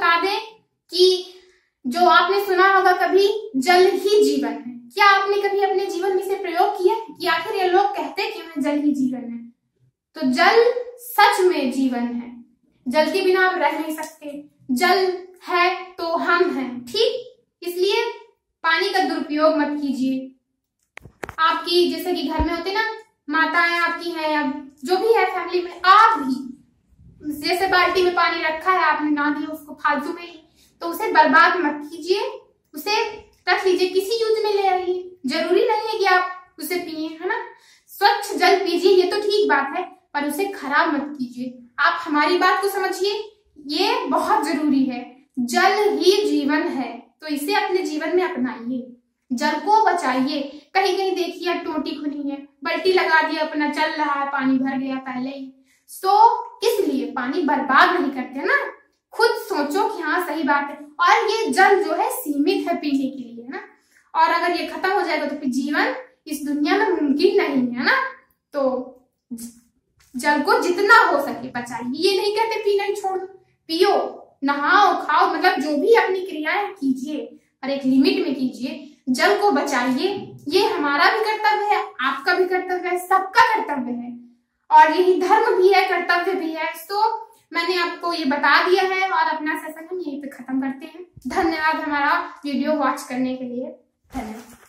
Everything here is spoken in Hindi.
बता दें कि जो आपने सुना होगा कभी, जल ही जीवन है। क्या आपने कभी अपने जीवन में इसे प्रयोग किया कि आखिर ये लोग कहते क्यों हैं जल ही जीवन है? तो जल सच में जीवन है। जल के बिना आप रह नहीं सकते। जल है तो हम हैं, ठीक? इसलिए पानी का दुरुपयोग मत कीजिए। आपकी जैसे कि घर में होते ना, माताएं आपकी हैं या जो भी है फैमिली में, आप भी जैसे बाल्टी में पानी रखा है, आपने ना दिया उसको फालतू में ही, तो उसे बर्बाद मत कीजिए, उसे रख लीजिए, किसी यूज में ले आइए। जरूरी नहीं है कि आप उसे पिए, है ना? स्वच्छ जल पीजिए, ये तो ठीक बात है, पर उसे खराब मत कीजिए। आप हमारी बात को समझिए, ये बहुत जरूरी है। जल ही जीवन है, तो इसे अपने जीवन में अपनाइए, जल को बचाइए। कहीं कहीं देखिए टोटी खुली है, बल्टी लगा दिया, अपना चल रहा है, पानी भर गया पहले ही। इसलिए पानी बर्बाद नहीं करते ना, खुद सोचो कि हाँ सही बात है। और ये जल जो है सीमित है पीने के लिए, है ना? और अगर ये खत्म हो जाएगा तो फिर जीवन इस दुनिया में मुमकिन नहीं है ना। तो जल को जितना हो सके बचाइए। ये नहीं कहते पीना ही छोड़ दो, पियो, नहाओ, खाओ, मतलब जो भी अपनी क्रियाएं कीजिए, पर एक लिमिट में कीजिए। जल को बचाइए, ये हमारा भी कर्तव्य है, आपका भी कर्तव्य है, सबका कर्तव्य है, और यही धर्म भी है, कर्तव्य भी है। तो मैंने आपको ये बता दिया है और अपना सेशन हम यहीं पे खत्म करते हैं। धन्यवाद हमारा वीडियो वॉच करने के लिए। धन्यवाद।